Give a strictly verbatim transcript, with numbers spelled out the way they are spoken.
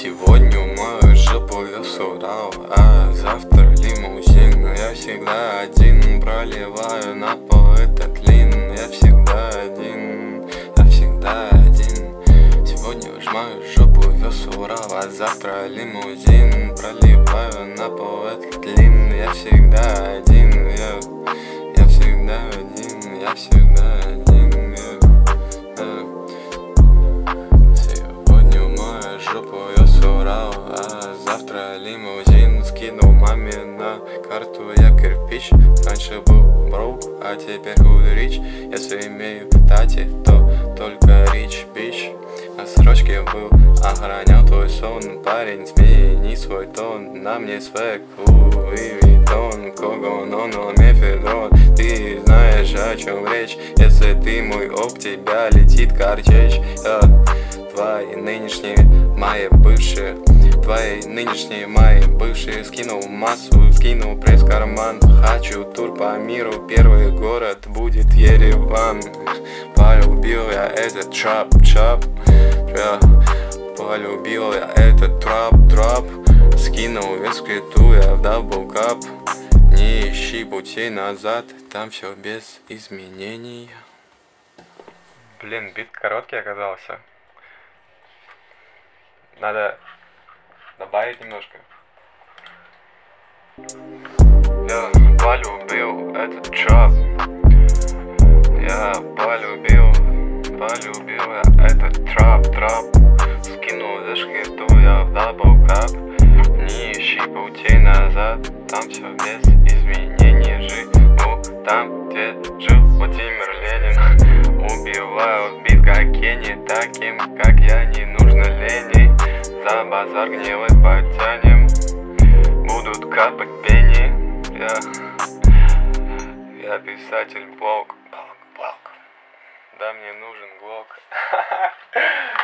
Сегодня мою жопу вез Урал, а завтра лимузин. Я всегда один, проливаю на пол этот лин. Я всегда один, я всегда один. Сегодня уж мою жопу вез Урал, а завтра лимузин. Проливаю на пол этот лин. Я всегда один, я, я всегда один, я всегда один, я, я. Сегодня мою жопу вез Урал, а завтра лимузин. Скинул маме на карту я кирпич. Раньше был броук, а теперь худрич. Если имею тати, то только рич бич. На срочке был, охранял твой сон. Парень, смени свой тон. На мне свек, Луи Виттон, Когон, мефедрон. Ты знаешь, о чем речь. Если ты мой ок, тебя летит картечь. Твои нынешние, мои бывшие, твои нынешние, мои бывшие. Скинул массу, скинул пресс-карман. Хочу тур по миру, первый город будет Ереван. Полюбил я этот трап-трап, полюбил я этот трап-трап. Скинул вес клету я в даблкап. Не ищи путей назад, там все без изменений. Блин, бит короткий оказался. Надо добавить немножко. Я полюбил этот трап. Я полюбил, полюбил я этот трап-трап. Скинул за шкету я в даблкап. Не ищи путей назад, там все без изменений. Живу там, где жил Владимир Ленин. Убивают бит как Кенни, таким как я не нужно лени. За базар гнилый потянем, будут капать пени. Я, я писатель блог, блог, блог. Да, мне нужен глок.